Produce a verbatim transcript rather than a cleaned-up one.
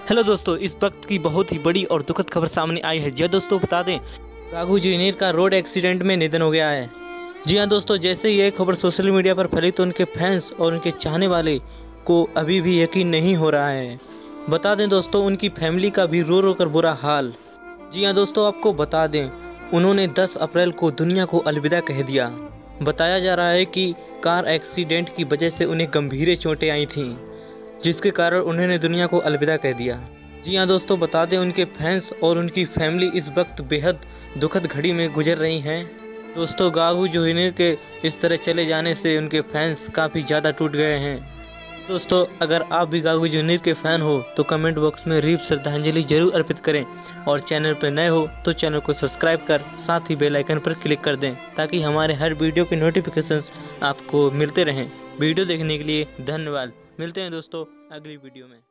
Hello दोस्तों, इस वक्त की बहुत ही बड़ी और दुखद खबर सामने आई है। जी हाँ दोस्तों, बता दें गांगू जूनियर का रोड एक्सीडेंट में निधन हो गया है। जी हाँ दोस्तों, जैसे ये खबर सोशल मीडिया पर फैली तो उनके फैंस और उनके चाहने वाले को अभी भी यकीन नहीं हो रहा है। बता दें दोस्तों, उनकी फैमिली का भी रो रो कर बुरा हाल। जी हाँ दोस्तों, आपको बता दें उन्होंने दस अप्रैल को दुनिया को अलविदा कह दिया। बताया जा रहा है कि कार एक्सीडेंट की वजह से उन्हें गंभीर चोटें आई थीं, जिसके कारण उन्होंने दुनिया को अलविदा कह दिया। जी हाँ दोस्तों, बता दें उनके फैंस और उनकी फैमिली इस वक्त बेहद दुखद घड़ी में गुजर रही हैं। दोस्तों, गांगू जूनियर के इस तरह चले जाने से उनके फैंस काफ़ी ज़्यादा टूट गए हैं। दोस्तों, अगर आप भी गांगू जूनियर के फ़ैन हो तो कमेंट बॉक्स में रीप श्रद्धांजलि जरूर अर्पित करें, और चैनल पर नए हो तो चैनल को सब्सक्राइब कर साथ ही बेल आइकन पर क्लिक कर दें, ताकि हमारे हर वीडियो के नोटिफिकेशंस आपको मिलते रहें। वीडियो देखने के लिए धन्यवाद। मिलते हैं दोस्तों अगली वीडियो में।